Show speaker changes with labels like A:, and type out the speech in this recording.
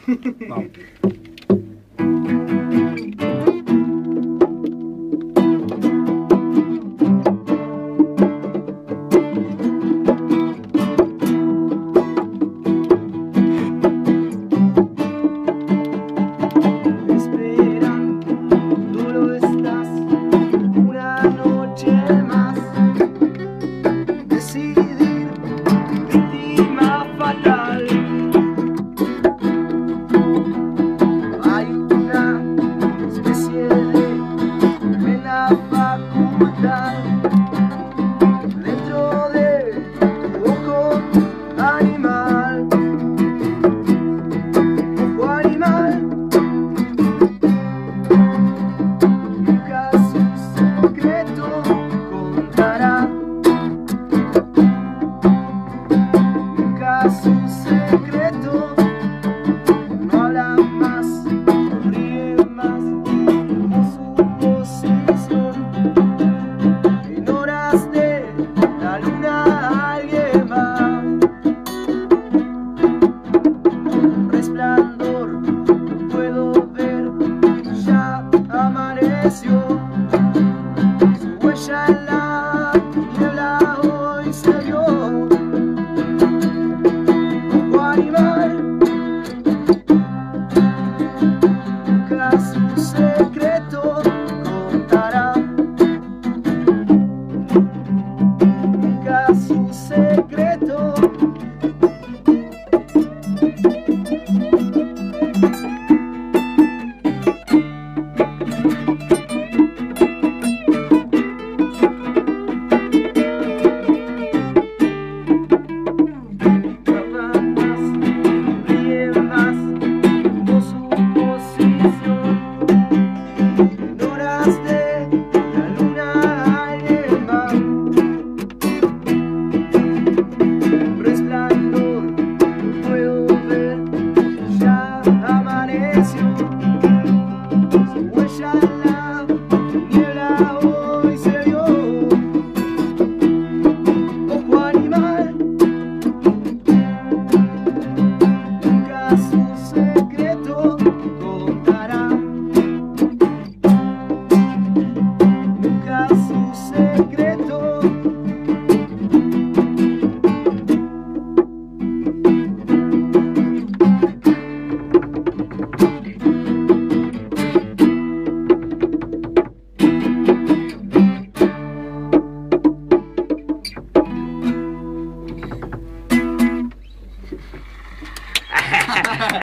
A: Vamos.
B: Esperando estás una noche más. Decidir, víctima fatal. Hay una especie de en la facultad. Dentro de tu ojo animal. Ojo animal. Nunca su secreto contará. Nunca su secreto. No habla más, no ríe más, como su posición. En horas de la luna alguien va. Resplandor, puedo ver, ya amaneció. Su huella en la niebla hoy se vio. Ojo animal. Nunca su secreto contará. Nunca su secreto. Trata más, ríe más, como su posición. En horas de la luna alguien va. Resplandor, lo puedo ver, ya amaneció. Su huella en la niebla hoy se vio. Ojo animal. Nunca su secreto contará. Nunca su secreto.